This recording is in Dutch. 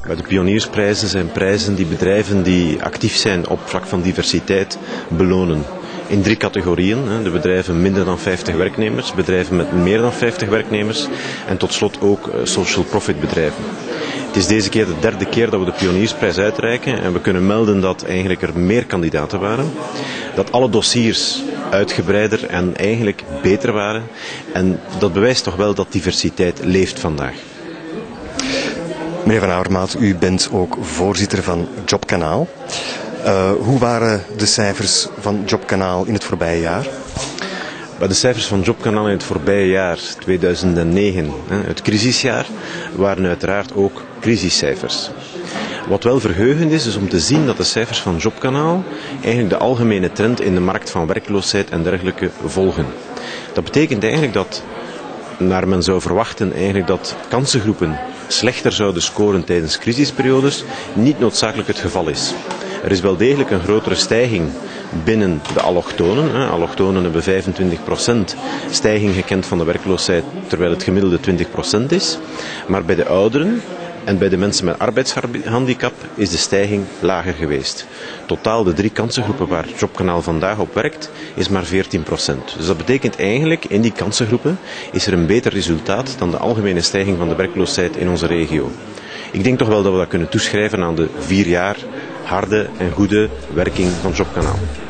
De pioniersprijzen zijn prijzen die bedrijven die actief zijn op vlak van diversiteit belonen. In 3 categorieën. De bedrijven minder dan 50 werknemers, bedrijven met meer dan 50 werknemers en tot slot ook social profit bedrijven. Het is deze keer de 3e keer dat we de pioniersprijs uitreiken en we kunnen melden dat eigenlijk er meer kandidaten waren. Dat alle dossiers uitgebreider en eigenlijk beter waren. En dat bewijst toch wel dat diversiteit leeft vandaag. Meneer Van Avermaat, u bent ook voorzitter van Jobkanaal. Hoe waren de cijfers van Jobkanaal in het voorbije jaar? De cijfers van Jobkanaal in het voorbije jaar, 2009, het crisisjaar, waren uiteraard ook crisiscijfers. Wat wel verheugend is om te zien dat de cijfers van Jobkanaal eigenlijk de algemene trend in de markt van werkloosheid en dergelijke volgen. Dat betekent eigenlijk dat, naar men zou verwachten, eigenlijk dat kansengroepen slechter zouden scoren tijdens crisisperiodes, niet noodzakelijk het geval is. Er is wel degelijk een grotere stijging binnen de allochtonen. Allochtonen hebben 25% stijging gekend van de werkloosheid, terwijl het gemiddelde 20% is. Maar bij de ouderen en bij de mensen met arbeidshandicap is de stijging lager geweest. Totaal de 3 kansengroepen waar Jobkanaal vandaag op werkt, is maar 14%. Dus dat betekent eigenlijk, in die kansengroepen is er een beter resultaat dan de algemene stijging van de werkloosheid in onze regio. Ik denk toch wel dat we dat kunnen toeschrijven aan de 4 jaar harde en goede werking van Jobkanaal.